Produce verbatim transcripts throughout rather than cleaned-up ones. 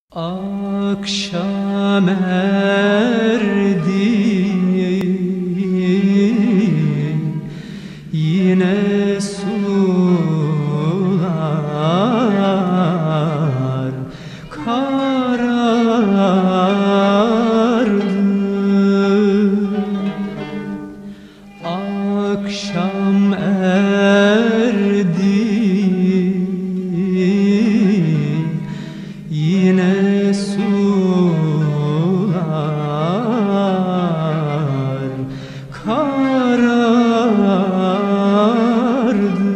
Akşam erdi, yine sular karardı. Akşam erdi, yine sular karardı.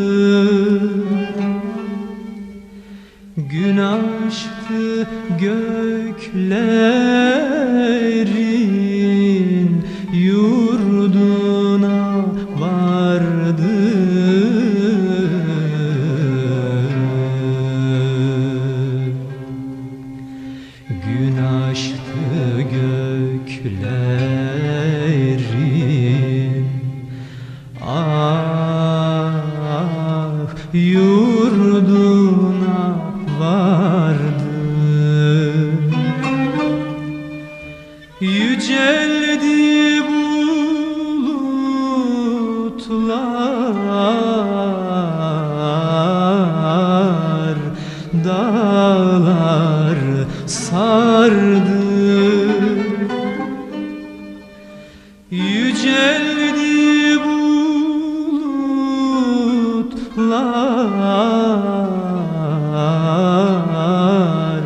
Gün açtı göklerin yurduna vardı. Gün açtı göklerin, ah yurduna vardı. Yüceldi bulutlar, dağlar sardı. Yüceldi bulutlar,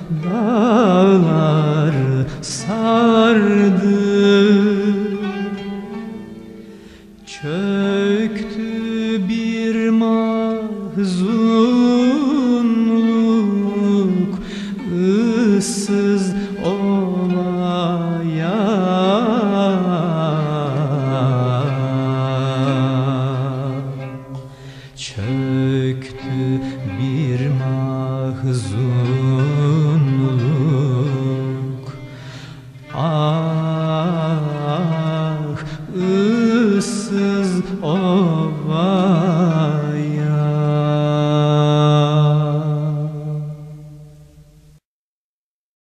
dağlar sardı. Çöktü bir mahzunluk ıssız ovaya. Çöktü bir mahzunluk, ah ıssız ovaya.